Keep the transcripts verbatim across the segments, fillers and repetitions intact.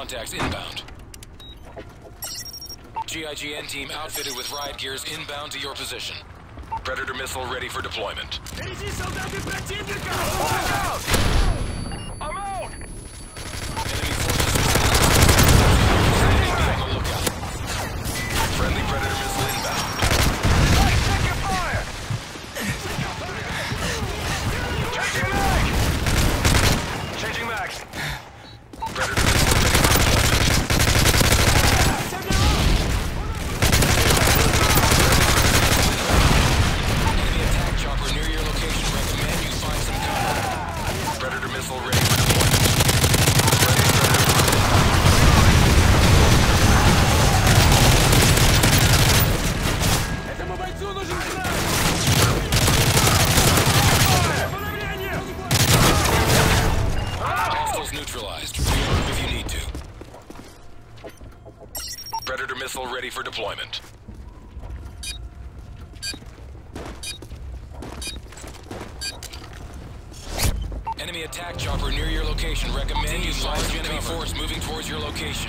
contacts inbound. G I G N team outfitted with riot gears inbound to your position. Predator missile ready for deployment. Впереди солдаты противника! I'm out! Enemy forces be on the lookout. Friendly Predator missile inbound. Hey, check your fire! Changing mag! Changing mags! Predator missile ready for deployment. Enemy attack chopper near your location. Recommend you find some cover. Predator missile ready for deployment. Этому бойцу нужен знак! Hostiles neutralized. Reload if you need to. Predator missile ready for deployment. Enemy attack chopper near your location. Recommend you find the enemy force moving towards your location.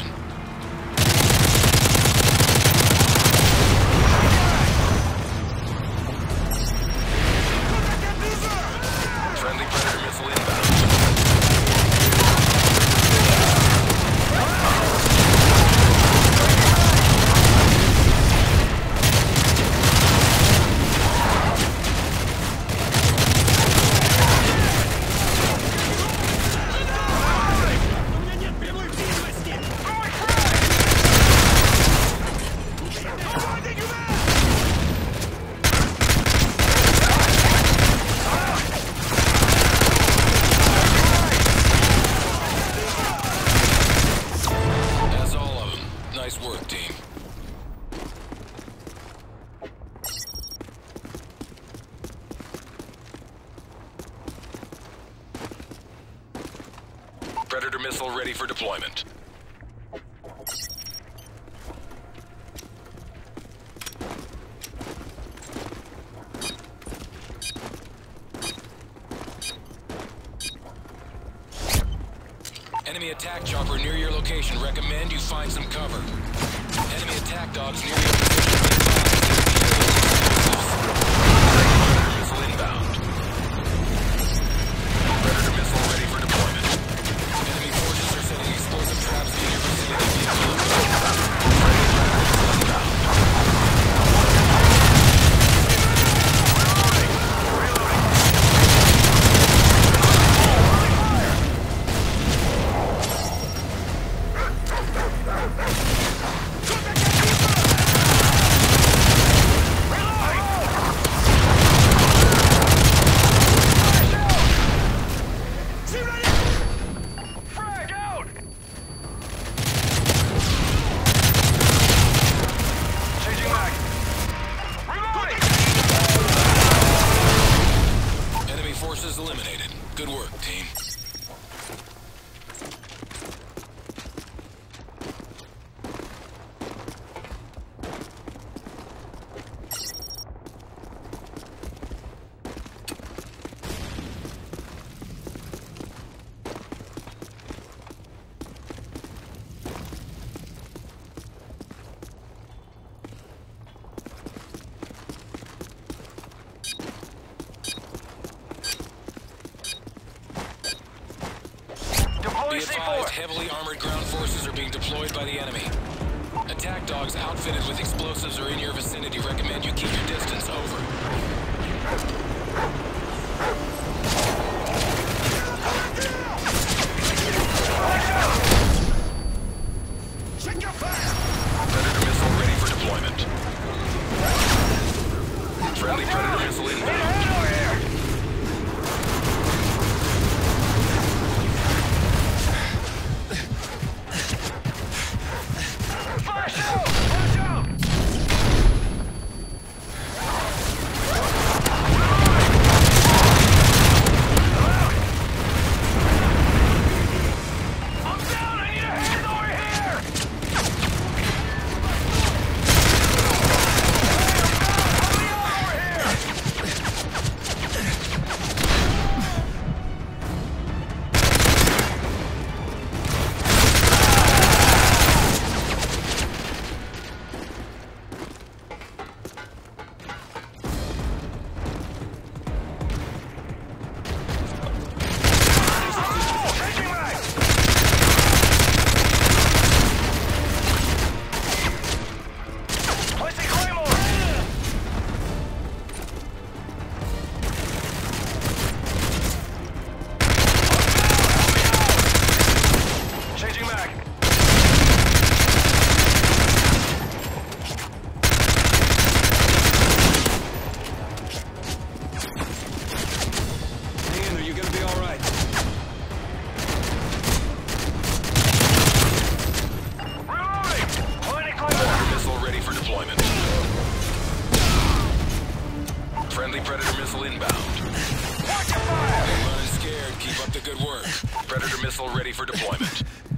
Friendly Predator missile inbound. У меня нет прямой видимости! That's all of them. Nice work, team. Predator missile ready for deployment. Enemy attack chopper near your location. Recommend you find some cover. Enemy attack dogs near your position. Predator missile inbound. Predator missile ready for deployment. Enemy forces are setting explosive traps in your vicinity. Frag out! Changing mag! Reloading! Enemy forces eliminated. Good work, team. Be advised, heavily armored ground forces are being deployed by the enemy. Attack dogs outfitted with explosives are in your vicinity. Recommend you keep your distance. Over. Check your fire! Predator missile ready for deployment. Friendly Predator missile inbound. Flash out! Flash out! Friendly Predator missile inbound. Watch your fire! Don't run scared. Keep up the good work. Predator missile ready for deployment.